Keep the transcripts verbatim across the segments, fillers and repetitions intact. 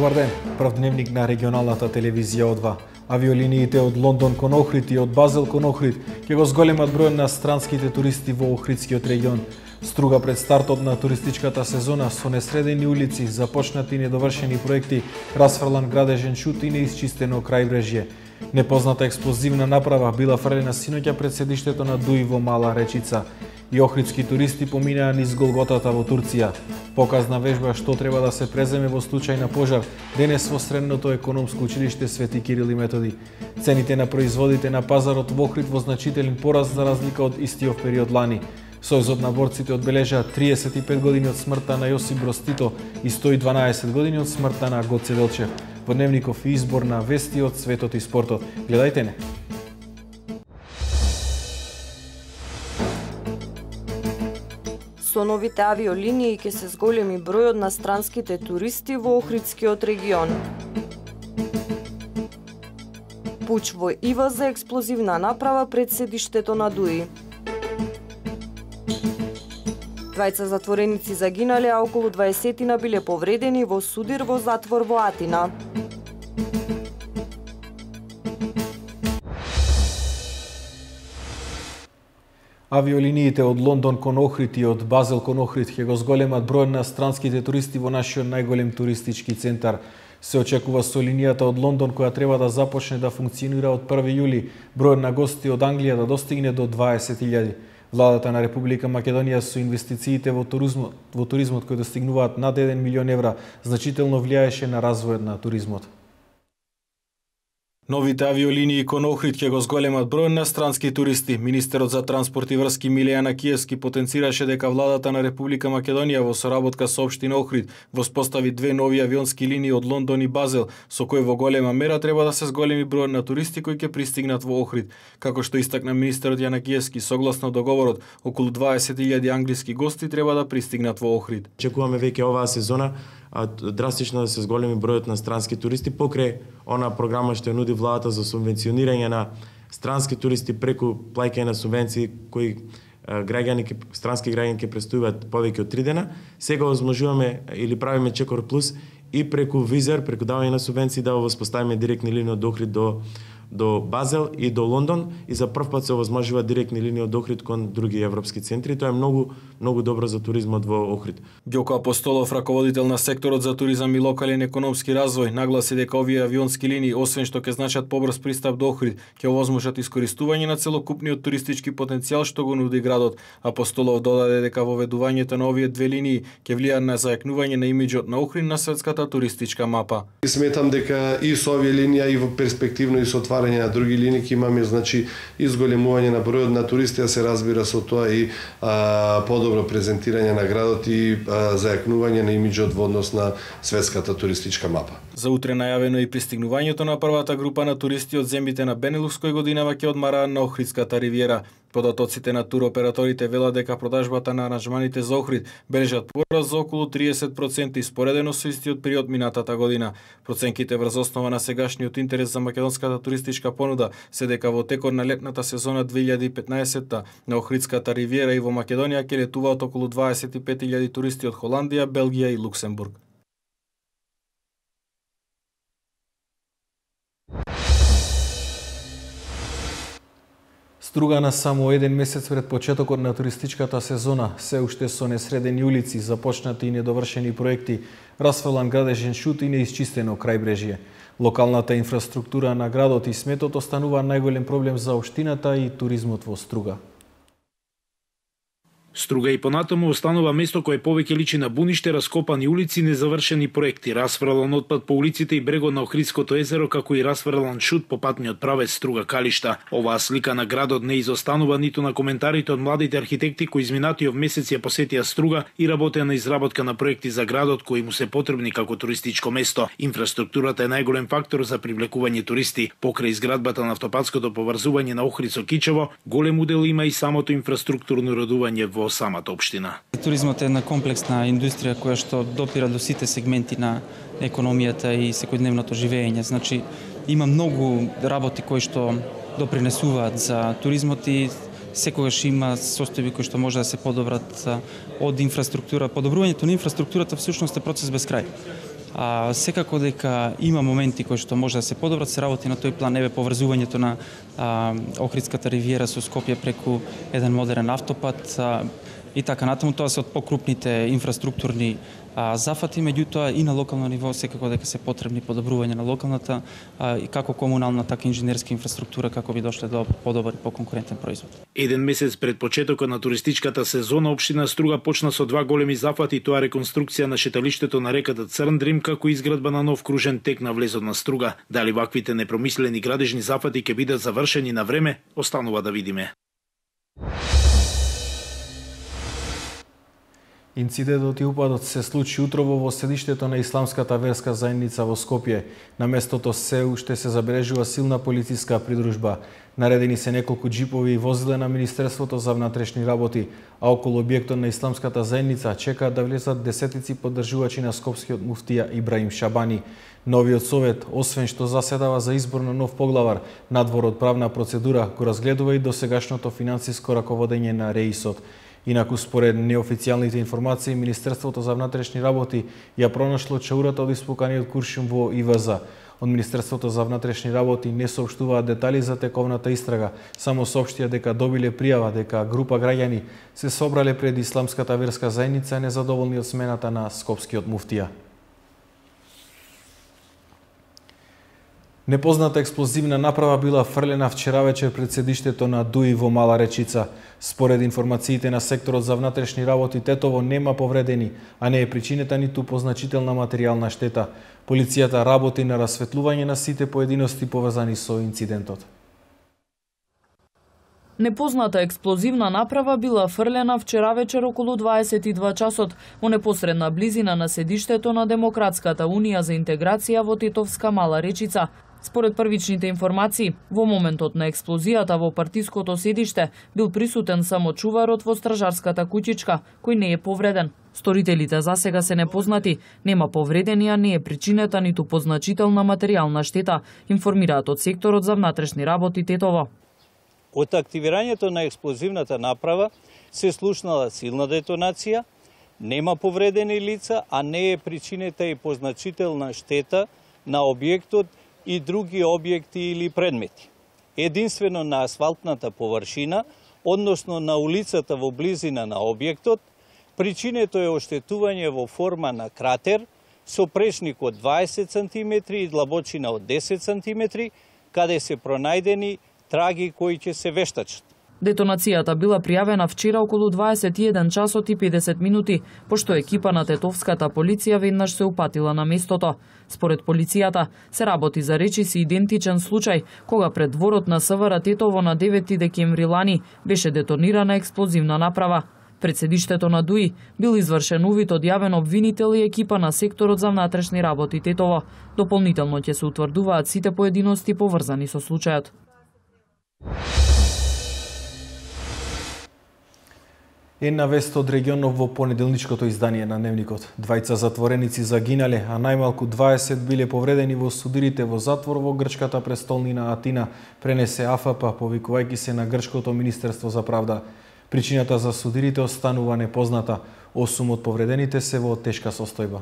Добар ден, прв дневник на регионалната телевизија О два. Авиолиниите од Лондон кон Охрид и од Базел кон Охрид ќе го зголемат бројот на странските туристи во Охридскиот регион. Струга пред стартот на туристичката сезона со несредени улици, започнати и недовршени проекти, расфрлан градежен шут и неисчистено крајбрежје. Непозната експлозивна направа била фрлена синоќа пред седиштето на Дуи во Мала Речица. И охридски туристи поминаа низ Голготата во Турција. Показна вежба што треба да се преземе во случај на пожар денес во Средното економско училиште Свети Кирил и Методи. Цените на производите на пазарот во Охрид во значителен пораст за разлика од истиот период лани. Сојузот на борците одбележа триесет и пет години од смртта на Јосип Броз Тито и сто и дванаесет години од смртта на Гоце Делчев. Во дневников избор на вести од светот и спортот. Гледајте не. Со новите авиолинии ќе се зголеми бројот на странските туристи во Охридскиот регион. Пуч во Ива за експлозивна направа пред седиштето на Дуи. Двајца затвореници загинале, а околу дваесетина биле повредени во судир во затвор во Атина. Авиолиниите од Лондон кон Охрид и од Базел кон Охрид ќе го зголемат бројот на странските туристи во нашиот најголем туристички центар. Се очекува со линијата од Лондон која треба да започне да функционира од први јули, бројот на гости од Англија да достигне до дваесет илјади. Владата на Република Македонија со инвестициите во туризмот, во туризмот кои достигнуваат над еден милион евра, значително влијаеше на развојот на туризмот. Новите авиолинии кон Охрид ќе го зголемат бројот на странски туристи. Министерот за транспорт и врски Милијан Акиевски потенцираше дека владата на Република Македонија во соработка со општина Охрид воспостави две нови авионски линии од Лондон и Базел, со кои во голема мера треба да се зголеми бројот на туристи кои ќе пристигнат во Охрид. Како што истакна министерот Јан Акиевски, согласно договорот, околу дваесет илјади англиски гости треба да пристигнат во Охрид. Очекуваме веќе оваа сезона драстично да се зголеми бројот на странски туристи покрај она програма што ја нуди владата за субвенционирање на странски туристи преку плаќање на субвенции кои граѓани, странски граѓани ќе престојуваат повеќе од три дена. Сега возможуваме или правиме Чекор Плюс и преку Визер, преку давање на субвенции да воспоставиме директни линии од Охрид до до Базел и до Лондон и за прв пат се овозможува директни линии од Охрид кон други европски центри. Тоа е многу многу добро за туризмот во Охрид. Ѓоко Апостолов, раководител на секторот за туризам и локален економски развој, нагласи дека овие авионски линии, освен што ќе значат побрз пристап до Охрид, ќе овозможат искористување на целокупниот туристички потенцијал што го нуди градот. Апостолов додаде дека воведувањето на овие две линии ќе влијаат на зајакнување на имиџот на Охрид на светската туристичка мапа. Сметам дека и со овие линија и во перспективно и со отварање на други линии имаме значи изголемување на бројот на туристи, а се разбира со тоа и а, подобро презентирање на градот и а, зајакнување на имиџот во однос на светската туристичка мапа. За утре најавено и пристигнувањето на првата група на туристи од земјите на Бенелукс кои годинава ќе одмараат на Охридската ривиера. Податоците на туроператорите велат дека продажбата на аранжманите за Охрид бележат пораст за околу триесет проценти споредено со истиот период минатата година. Проценките врз основа на сегашниот интерес за македонската туристичка понуда се дека во текот на летната сезона две илјади и петнаесетта на Охридската ривиера и во Македонија ќе летуваат околу дваесет и пет илјади туристи од Холандија, Белгија и Луксембург. Струга на само еден месец пред почетокот на туристичката сезона, се уште со несредени улици, започнати и недовршени проекти, расфрлан градежен шут и неисчистено крајбрежје. Локалната инфраструктура на градот и сметот останува најголем проблем за општината и туризмот во Струга. Струга и понатаму останува место кое повеќе личи на буниште, раскопани улици, незавршени проекти, расфрлан отпад по улиците и брегот на Охридското езеро, како и расфрлан шут по патниот правец Струга-Калишта. Оваа слика на градот не изостанува ниту на коментарите од младите архитекти кои изминатиот месец ја посетија Струга и работеа на изработка на проекти за градот кои му се потребни како туристичко место. Инфраструктурата е најголем фактор за привлекување туристи. Покрај изградбата на автопатското поврзување на Охрид со Кичево, голем удел има и самото инфраструктурно уредување во самата општина. Туризмот е една комплексна индустрија која што допира до сите сегменти на економијата и секојдневното живење. Значи, има многу работи кои што допринесуваат за туризмот и секогаш има состојби кои што може да се подобрат од инфраструктура. Подобрувањето на инфраструктурата всушност е процес без крај. А, секако дека има моменти кои што може да се подобрат, се работи на тој план, еве поврзувањето на а, Охридската ривиера со Скопје преку еден модерен автопат а, и така натаму. Тоа се од покрупните инфраструктурни а, зафати, меѓутоа и на локално ниво секако дека се потребни подобрување на локалната а, и како комунална, така и инженерска инфраструктура како би дошле до подобар и поконкурентен производ. Еден месец пред почетокот на туристичката сезона, општина Струга почна со два големи зафати, тоа реконструкција на шеталиштето на реката Црндрим, како изградба на нов кружен тек на влезот на Струга. Дали ваквите непромислени градежни зафати ќе бидат завршени на време, останува да видиме. Инцидентот и упадот се случи утрово во седиштето на Исламската верска заедница во Скопје. На местото се уште се забележува силна полициска придружба. Наредени се неколку джипови и возила на Министерството за внатрешни работи, а околу објектот на Исламската заедница чекаат да влезат десетици поддржувачи на скопскиот муфтија Ибраим Шабани. Новиот совет, освен што заседава за избор на нов поглавар, надвор од правна процедура, го разгледува и досегашното финансиско раководење на РЕИСот. Инаку, според неофицијалните информации, Министерството за внатрешни работи ја пронашло чаурата од испуканиот куршум во И В З. Од Министерството за внатрешни работи не соопштуваат детали за тековната истрага, само соопштија дека добиле пријава дека група граѓани се собрале пред Исламската верска заедница незадоволни од смената на скопскиот муфтија. Непозната експлозивна направа била фрлена вчера вечер пред седиштето на ДУИ во Мала Речица. Според информациите на секторот за внатрешни работи, Тетово нема повредени, а не е причинета ниту позначителна материјална штета. Полицијата работи на расветлување на сите поединости поврзани со инцидентот. Непозната експлозивна направа била фрлена вчера вечер околу дваесет и два часот во непосредна близина на седиштето на Демократската унија за интеграција во Тетовска Мала Речица. Според првичните информации, во моментот на експлозијата во партиското седиште бил присутен само чуварот во стражарската куќичка, кој не е повреден. Сторителите засега се непознати, нема повредени, а не е причинета ниту позначителна материјална штета, информираат од секторот за внатрешни работи Тетово. Од активирањето на експлозивната направа се слушнала силна детонација, нема повредени лица, а не е причинета и позначителна штета на објектот и други објекти или предмети. Единствено на асфалтната површина, односно на улицата во близина на објектот, причинето е оштетување во форма на кратер со прешник од дваесет сантиметри и длабочина од десет сантиметри, каде се пронајдени траги кои ќе се вештачат. Детонацијата била пријавена вчера околу дваесет и еден часот и педесет минути, пошто екипа на Тетовската полиција веднаш се упатила на местото. Според полицијата, се работи за речиси идентичен случај, кога пред дворот на СВР Тетово на девети декември лани беше детонирана експлозивна направа. Пред седиштето на ДУИ бил извршен увид од јавен обвинител и екипа на секторот за внатрешни работи Тетово. Дополнително ќе се утврдуваат сите поединости поврзани со случајот. Една вест од регионов во понеделничкото издание на Дневникот. Двајца затвореници загинале, а најмалку дваесет биле повредени во судирите во затвор во грчката престолнина Атина, пренесе А Ф П, повикувајќи се на грчкото Министерство за правда. Причината за судирите останува непозната. Осум од повредените се во тешка состојба.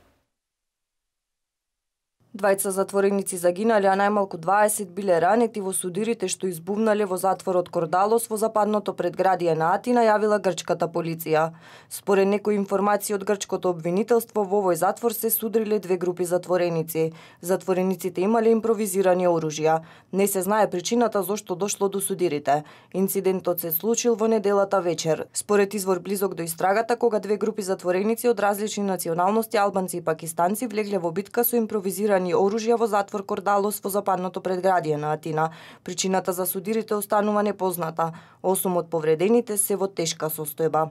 Двајца затвореници загинале, а најмалку дваесет биле ранети во судирите што избувнале во затворот Кордалос во западното предградие на Атина, јавила грчката полиција. Според некои информации од грчкото обвинителство, во овој затвор се судриле две групи затвореници. Затворениците имале импровизирани оружја. Не се знае причината зошто дошло до судирите. Инцидентот се случил во неделата вечер. Според извор близок до истрагата, кога две групи затвореници од различни националности, албанци и пакистанци, влегле во битка со импровизирани оружја во затвор Кордалос во западното предградие на Атина. Причината за судирите останува непозната. Осум од повредените се во тешка состојба.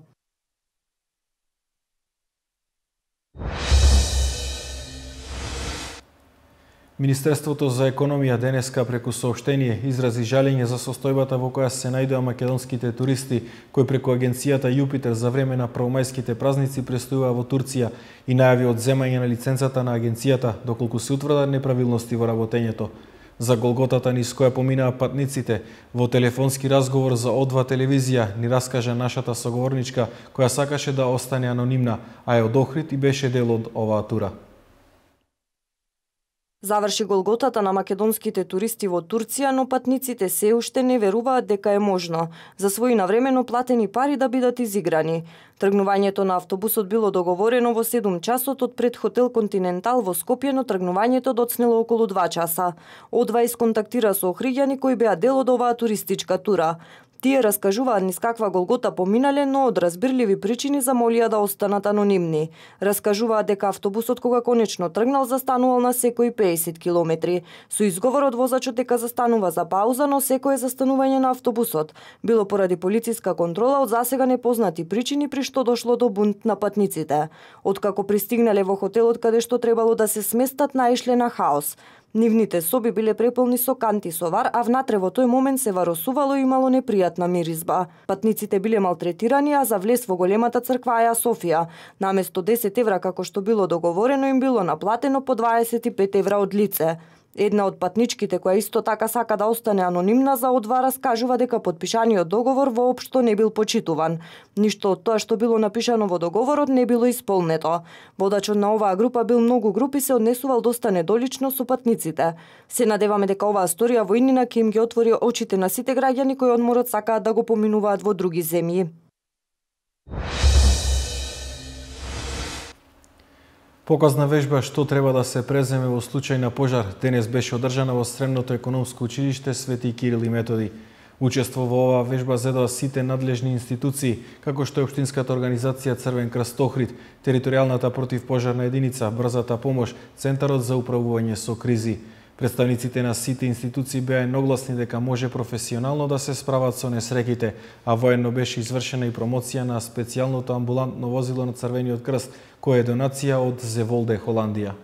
Министерството за економија денеска преку соопштение изрази жалење за состојбата во која се најдоа македонските туристи кои преку агенцијата Јупитер за време на праумајските празници престојува во Турција и најави одземање на лиценцата на агенцијата доколку се утврдат неправилности во работењето. За голготата низ која поминаа патниците, во телефонски разговор за О два телевизија ни раскажа нашата соговорничка која сакаше да остане анонимна, а е од Охрид и беше дел од оваа тура. Заврши голготата на македонските туристи во Турција, но патниците се уште не веруваат дека е можно за своји навремено платени пари да бидат изиграни. Тргнувањето на автобусот било договорено во седум часот од пред хотел Континентал во Скопје, но тргнувањето доцнело околу два часа. Одва исконтактира со охриѓани кои беа дел од оваа туристичка тура. Тие раскажуваат низ каква голгота поминале, но од разбирливи причини замолија да останат анонимни. Раскажуваат дека автобусот кога конечно тргнал застанувал на секои пеесет километри. Со изговорот возачот дека застанува за пауза, но секое застанување на автобусот било поради полициска контрола од засега непознати причини, при што дошло до бунт на патниците. Откако пристигнале во хотелот каде што требало да се сместат, наишле на хаос. Нивните соби биле преполни со канти со вар, а внатре во тој момент се варосувало и имало непријатна миризба. Патниците биле малтретирани, а за влез во големата црква Аја Софија, наместо десет евра како што било договорено, им било наплатено по дваесет и пет евра од лице. Една од патничките, која исто така сака да остане анонимна, за одва раскажува дека подпишаниот договор воопшто не бил почитуван. Ништо од тоа што било напишано во договорот не било исполнето. Водачот на оваа група бил многу групи се однесувал доста недолично со патниците. Се надеваме дека оваа сторија во иднина ќе им ги отвори очите на сите граѓани кои одморот сакаат да го поминуваат во други земји. Показна вежба што треба да се преземе во случај на пожар денес беше одржана во Средното економско училиште Свети Кирил и Методи. Учество во оваа вежба зедоа сите надлежни институции, како што е Општинската организација Црвен крст Охрид, Територијалната противпожарна единица, Брзата помош, Центарот за управување со кризи. Представниците на сите институции беа едногласни дека може професионално да се справат со несреќите, а воено беше извршена и промоција на специјалното амбулантно возило на Црвениот крст, која е донација од Зеволде, Холандија.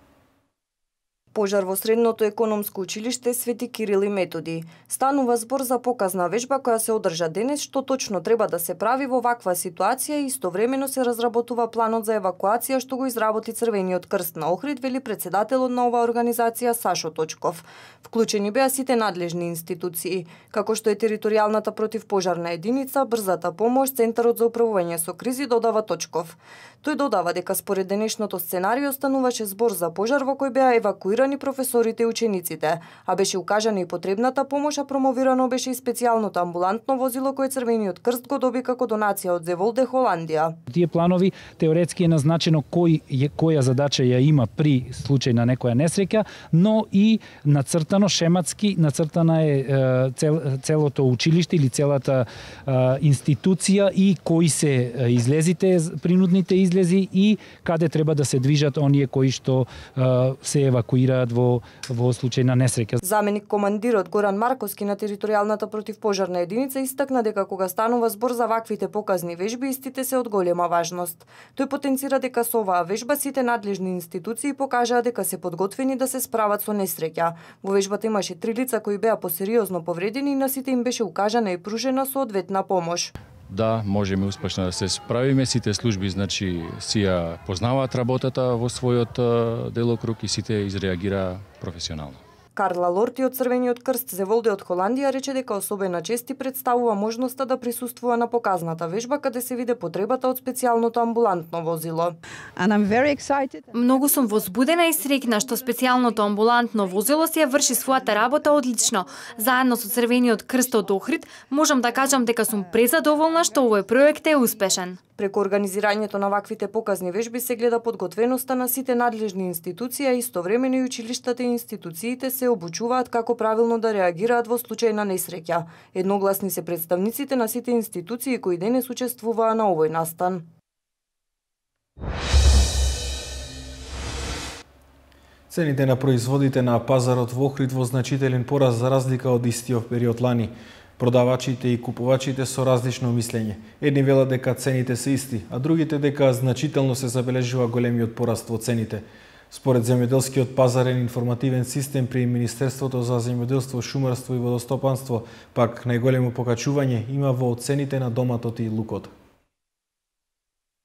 Пожар во Средното економско училиште Свети Кирил и Методи. Станува збор за показна вежба која се одржа денес, што точно треба да се прави во ваква ситуација и истовремено се разработува планот за евакуација што го изработи Црвениот крст на Охрид, вели председателот на оваа организација Сашо Точков. Вклучени беа сите надлежни институции, како што е Територијалната противпожарна единица, Брзата помош, Центарот за управување со кризи, додава Точков. Тој додава дека според денешното сценарио стануваше збор за пожар во кој беа евакуирани професорите и учениците, а беше укажана и потребната помош, а промовирано беше и специјалното амбулантно возило кое Црвениот крст го доби како донација од Зеволде, Холандија. Тие планови теоретски е назначено кој е, која задача ја има при случај на некоја несреќа, но и нацртано шематски нацртана е цел, целото училиште или целата е, институција и кои се излезите, принудните излези и каде треба да се движат оние кои што е, се евакуираат во во случај на несреќа. Заменик командирот Горан Марковски на Територијалната противпожарна единица истакна дека кога станува збор за ваквите показни вежби, истите се од голема важност. Тој потенцира дека со оваа вежба сите надлежни институции покажаа дека се подготвени да се справат со несреќа. Во вежбата имаше три лица кои беа посериозно повредени и на сите им беше укажана и пружена соодветна помош. Да, можеме успешно да се справиме. Сите служби, значи, си ја познаваат работата во својот делокруг и сите изреагира професионално. Карла Лорти од Црвениот крст Зеволде од Холандија рече дека особена чест представува можноста да присуствува на показната вежба каде се виде потребата од специјалното амбулантно возило. Многу сум возбудена и среќна што специјалното амбулантно возило си ја врши својата работа одлично. Заедно со Црвениот крст од Охрид можам да кажам дека сум презадоволна што овој проект е успешен. Преку организирањето на ваквите показни вежби се гледа подготвеноста на сите надлежни институции, а истовремено и училиштата и институциите се обучуваат како правилно да реагираат во случај на несреќа. Едногласни се представниците на сите институции кои денес учествуваа на овој настан. Цените на производите на пазарот во Охрид во значителен пораст за разлика од истиот период лани. Продавачите и купувачите со различно мислење. Едни велат дека цените се исти, а другите дека значително се забележува големиот пораст во цените. Според земјоделскиот пазарен информативен систем при Министерството за земјоделство, шумарство и водостопанство, пак најголемо покачување има во цените на доматот и лукот.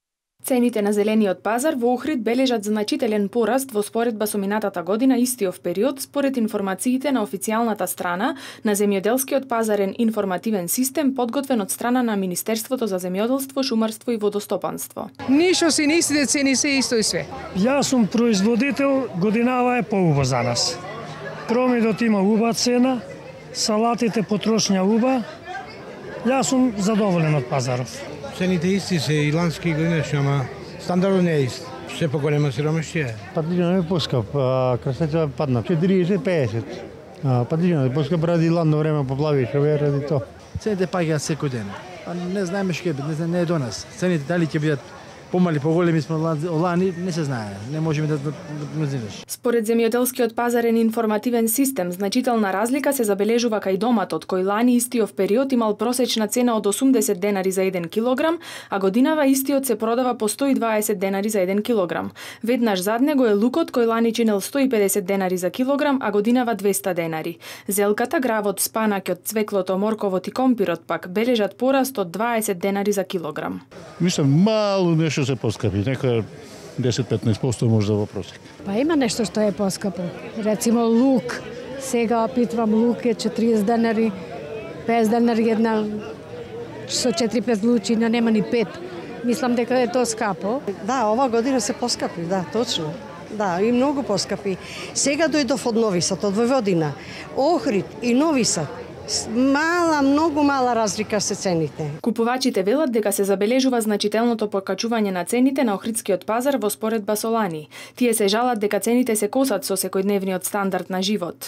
Цените на зелениот пазар во Охрид бележат значителен пораст во споредба со минатата година истиов период, според информациите на официјалната страна на земјоделскиот пазарен информативен систем подготвен од страна на Министерството за земјоделство, шумарство и водостопанство. Ништо си не истите цени, се исто и све. Јас сум производител, годинава е поубаво за нас. Кромидот има уба цена, салатите потрошња уба. Јас сум задоволен од пазаров. Цените исти се и лански и годинешни, ама стандардот не е ист. Се поголема сиромаштија. Патлиџанот е поскап, а крастецот падна четириесет пеесет. Патлиџанот е поскап ради ладно време поплавише, ради то. Цените паѓаат секој ден. А не знаеме што ќе биде, не знае, не е до нас. Цените дали ќе бидат помали, поголеми сме лани, не се знае. Не можеме да прогнозираш. Според земјоделскиот пазарен информативен систем, значителна разлика се забележува кај доматот, кој лани истиов период имал просечна цена од осумдесет денари за еден килограм, а годинава истиот се продава по сто и дваесет денари за еден килограм. Веднаш зад него е лукот, кој лани чинел сто и педесет денари за килограм, а годинава двеста денари. Зелката, гравот, спанакот, цвеклото, морковот и компирот пак бележат пораст од дваесет денари за килограм. Мислам, мало нешто се поскапи, нека десет до петнаесет проценти може да во просек. Па има нешто што е поскапо. Рецимо лук. Сега опитвам лук е четириесет денари, петдесет денари една со четири-пет лучиња, нема ни пет. Мислам дека е тоа скапо. Да, ова година се поскапи, да, точно. Да, и многу поскапи. Сега дојдов од Нови Сад, од Војводина. Охрид и Нови Сад. Мала, многу мала разлика се цените. Купувачите велат дека се забележува значителното покачување на цените на охридскиот пазар во споредба со лани. Тие се жалат дека цените се косат со секојдневниот стандард на живот.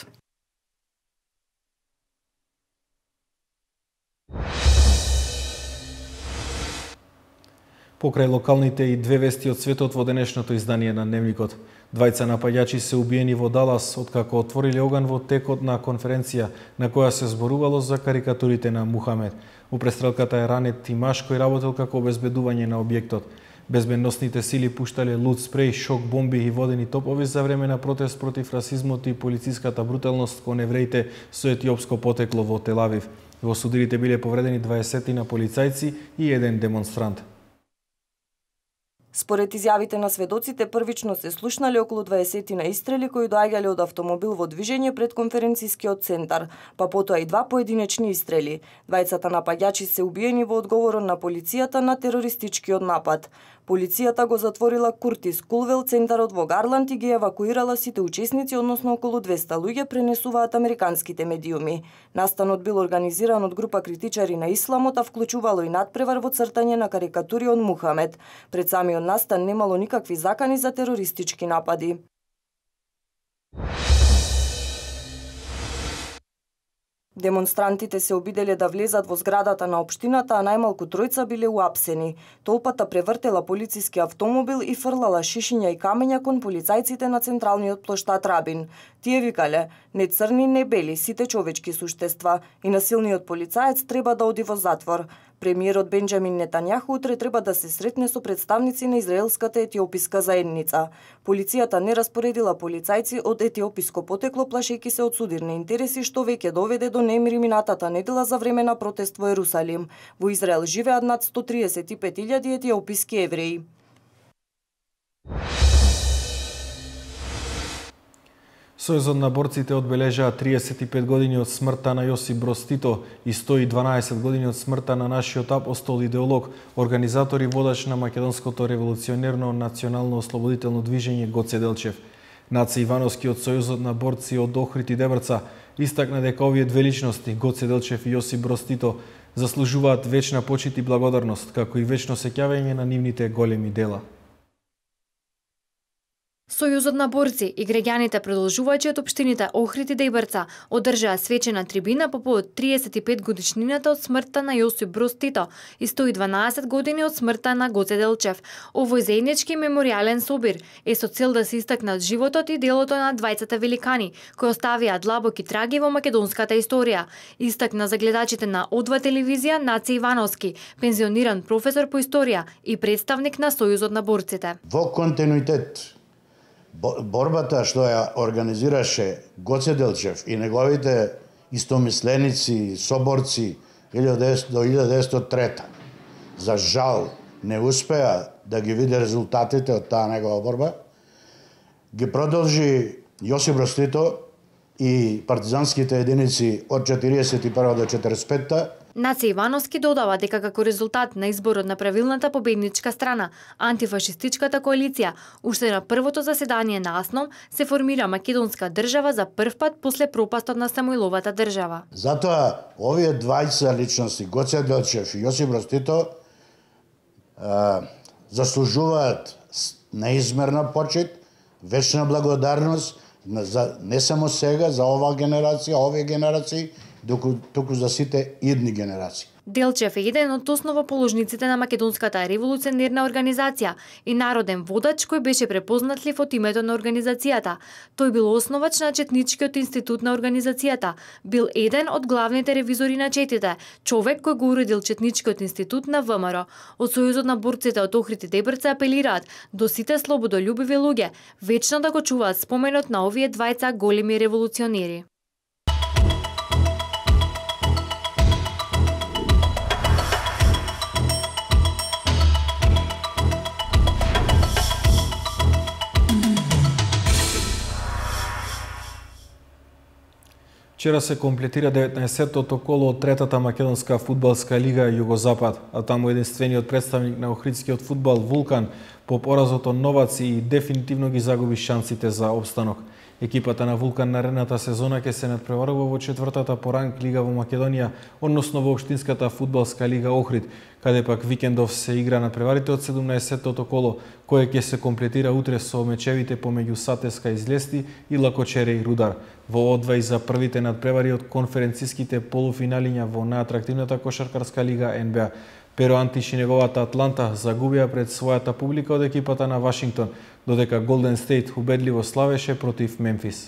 Покрај локалните и две вести од светот во денешното издание на Дневникот. Двајца напаѓачи се убиени во Далас откако отвориле оган во текот на конференција на која се зборувало за карикатурите на Мухамед. У престрелката е ранет и маж кој работел како обезбедување на објектот. Безбедносните сили пуштале луд спреј, шок бомби и водени топови за време на протест против расизмот и полициската бруталност кон евреите со етиопско потекло во Тел Авив. Во судирите биле повредени дваесет на полицајци и еден демонстрант. Според изјавите на сведоците, првично се слушнале околу дваесет на истрели кои доаѓале од автомобил во движење пред конференцискиот центар, па потоа и два поединечни истрели. Двајцата напаѓачи се убиени во одговорот на полицијата на терористичкиот напад. Полицијата го затворила Куртис Кулвел центарот во Гарланд и ги евакуирала сите учесници, односно околу двеста луѓе, пренесуваат американските медиуми. Настанот бил организиран од група критичари на исламот, а вклучувало и надпревар во цртање на карикатури од Мухамед. Пред самиот настан немало никакви закани за терористички напади. Демонстрантите се обиделе да влезат во зградата на општината, а најмалку тројца биле уапсени. Толпата превртела полициски автомобил и фрлала шишиња и камења кон полицајците на централниот плоштад Рабин. Тие викале: не црни, не бели, сите човечки суштества, и насилниот полицаец треба да оди во затвор. Премиерот Бенџамин Нетањаху утре треба да се сретне со представници на израелската етиописка заедница. Полицијата не распоредила полицајци од етиописко потекло, плашејќи се од судирни интереси, што веќе доведе до немири минатата недела за време на протест во Ерусалим. Во Израел живеат над сто триесет и пет илјади етиописки евреи. Сојузот на борците одбележаа триесет и пет години од смртта на Јосип Броз Тито и сто и дванаесет години од смртта на нашиот апостол идеолог, организатор и водач на македонското револуционерно национално ослободително движење Гоце Делчев. Наце Ивановски од Сојузот на борци од Охрид и Дебрца истакна дека овие две личности, Гоце Делчев и Јосип Броз Тито, заслужуваат вечна почит и благодарност, како и вечно сеќавање на нивните големи дела. Сојузот на борци и граѓаните продолжувачи од општините Охрид и Дебрца одржаа свечена трибина по повод триесет и пет годишнината од смртта на Јосип Броз Тито и сто и дванаесет години од смртта на Гоце Делчев. Овој заеднички меморијален собир е со цел да се истакнат животот и делото на двајцата великани, кои оставија длабоки траги во македонската историја. Истакна за гледачите на О два телевизија Наце Ивановски, пензиониран професор по историја и представник на Сојузот на борците. Во континуитет борбата што ја организираше Гоце Делчев и неговите истомисленици, соборци до илјада деветстотина и трета. За жал, не успеа да ги види резултатите од таа негова борба, ги продолжи Јосип Брз Тито и партизанските единици од четириесет и прва до четириесет и петта. Наце Ивановски додава дека како резултат на изборот на правилната победничка страна, антифашистичката коалиција, уште на првото заседание на АСНОМ се формира македонска држава за прв пат после пропастот на Самоиловата држава. Затоа овие двајца личности, Гоце Делчев и Јосип Брз Тито, заслужуваат неизмерна почит, вечна благодарност за не само сега за оваа генерација, овие генерации, доку туку за сите идни генерации. Делчев е еден од основоположниците на македонската револуционерна организација и народен водач кој беше препознатлив од името на организацијата. Тој бил основач на Четничкиот институт на организацијата, бил еден од главните ревизори на четите, човек кој го уредил Четничкиот институт на ВМРО. Од Сојузот на борците од Охрид и Дебрца апелираат до сите слободолюбиви луѓе вечно да го чуваат споменот на овие двајца големи револуционери. Вчера се комплетира деветнаесеттото коло од третата македонска фудбалска лига Југозапад, а таму единствениот представник на охридскиот фудбал Вулкан по поразот од Новаци и дефинитивно ги загуби шансите за опстанок. Екипата на Вулкан наредната сезона ќе се надпреварува во четвртата по ранг лига во Македонија, односно во општинската фудбалска лига Охрид, каде пак викендов се игра надпреварите од седумнаесеттото коло, кое ќе се комплетира утре со мечевите помеѓу Сатеска Излести и Лакочере и Рудар. Во одвај за првите надпревари од конференциските полуфиналиња во најатрактивната кошаркарска лига Н Б А. Перо Антиш и неговата Атланта загубија пред својата публика од екипата на Вашингтон, додека Голден Стейт убедливо славеше против Мемфис.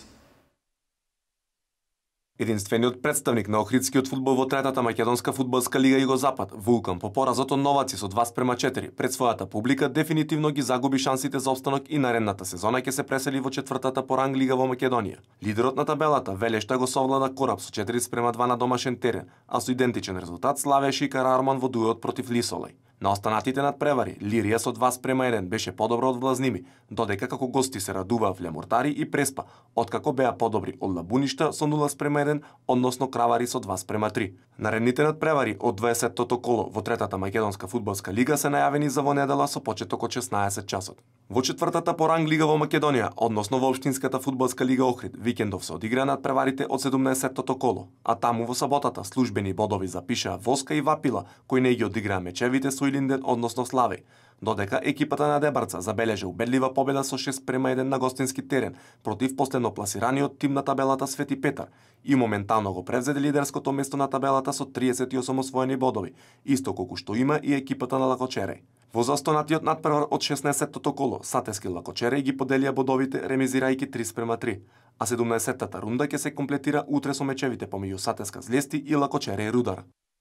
Единствениот представник на охридскиот фудбал во третата македонска фудбалска лига Југозапад, Вулкан, по поразот од Новаци со два спрема четири пред својата публика дефинитивно ги загуби шансите за опстанок и наредната сезона ќе се пресели во четвртата по ранг лига во Македонија. Лидерот на табелата Велешта го совлада Кораб со четири спрема два на домашен терен, а со идентичен резултат славеше и Карарман во дуелот против Лисолај. На останатите надпревари, Лирија со два спрема еден беше подобро од Влазними, додека како гости се радуваа Влемортари и Преспа, откако беа подобри од Лабуништа со нула спрема еден, односно Кравари со два спрема три. Наредните надпревари од дваесеттото коло во третата македонска фудбалска лига се најавени за во недела со почеток од шеснаесет часот. Во четвртата по ранг лига во Македонија, односно во општинската фудбалска лига Охрид, викендов се одигра надпреварите од седумнаесеттото коло, а таму во саботата службени бодови запишаа Воска и Вапила, кои не ги одиграа мечевите со Илинден, односно Славеј, додека екипата на Дебарца забележа убедлива победа со шест спрема еден на гостински терен против последно пласираниот тим на табелата Свети Петар и моментално го превзеде лидерското место на табелата со триесет и осум освоени бодови, исто колку што има и екипата на Лакочереј. Во заостонатиот надпревар од шеснаесеттото коло, Сатески Лакочереј ги поделија бодовите ремизирајќи три спрема три, а седумнаесеттата рунда ќе се комплетира утре со мечевите помеѓу Сатеска Злести и Лакочереј Рудар.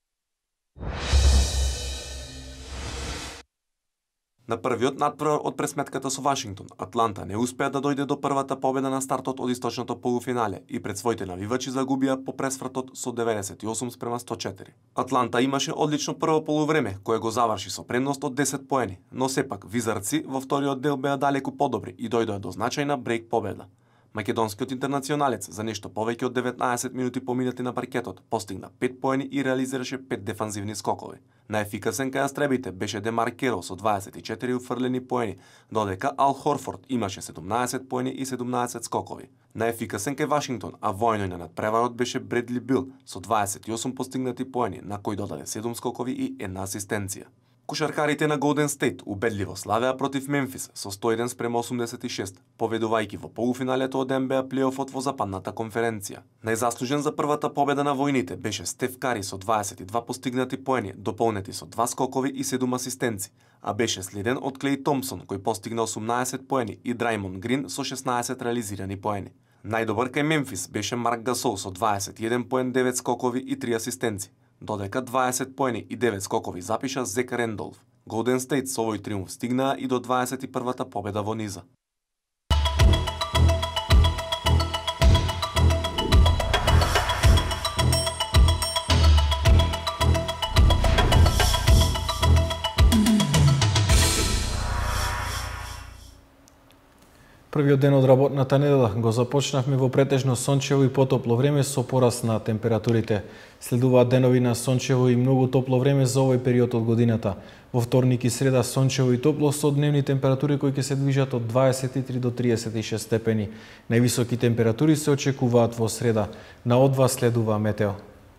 На првиот надпревар од пресметката со Вашингтон, Атланта не успеа да дојде до првата победа на стартот од источното полуфинале и пред своите навивачи загубија по пресвртот со деветдесет и осум спрема сто четири. Атланта имаше одлично прво полувреме, кое го заврши со предност од десет поени, но сепак визарци во вториот дел беа далеку подобри и дојдоа до значајна брейк победа. Македонскиот интернационалец за нешто повеќе од деветнаесет минути поминати на паркетот постигна пет поени и реализираше пет дефанзивни скокови. Најефикасен кај јастребите беше Демар Керол со дваесет и четири уфрлени поени, додека Ал Хорфорд имаше седумнаесет поени и седумнаесет скокови. Најефикасен кај Вашингтон, а војно на надпреварот беше Бредли Бил со дваесет и осум постигнати поени, на кои додаде седум скокови и една асистенција. Кошаркарите на Голден Стейт убедливо славеа против Мемфис со сто еден спрема осумдесет и шест, победувајќи во полуфиналето од Н Б А плейофот во западната конференција. Најзаслужен за првата победа на војните беше Стеф Кари со дваесет и два постигнати поени, дополнети со два скокови и седум асистенци, а беше следен од Клеј Томпсон кој постигна осумнаесет поени и Драјмон Грин со шеснаесет реализирани поени. Најдобар кај Мемфис беше Марк Гасол со дваесет и еден поен, девет скокови и три асистенци, додека дваесет поени и девет скокови запиша Зек Рендолф. Голден Стейт со овој триумф стигнаа и до дваесет и првата победа во низа. Првиот ден од работната недела го започнавме во претежно сончево и потопло време со пораст на температурите. Следуваат денови на сончево и многу топло време за овој период од годината. Во вторник и среда сончево и топло со дневни температури кои ќе се движат од дваесет и три до триесет и шест степени. Највисоки температури се очекуваат во среда. На одва следува метео.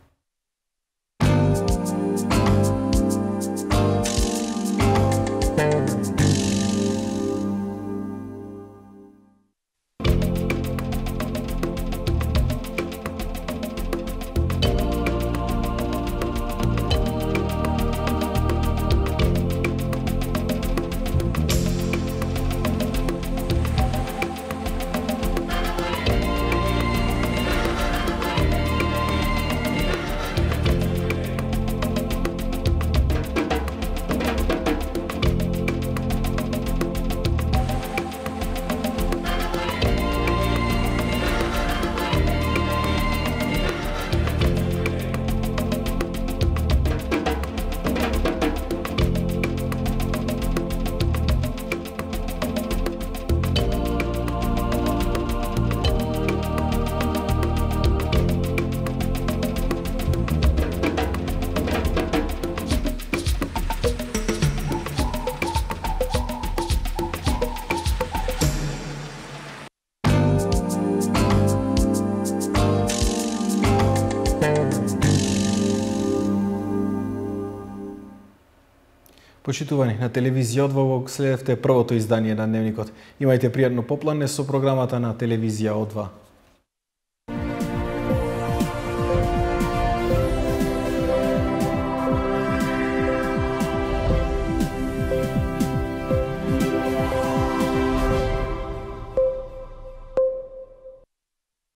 Почитувани, на телевизија О два го следевте првото издание на Дневникот. Имајте пријатно поплане со програмата на телевизија О два.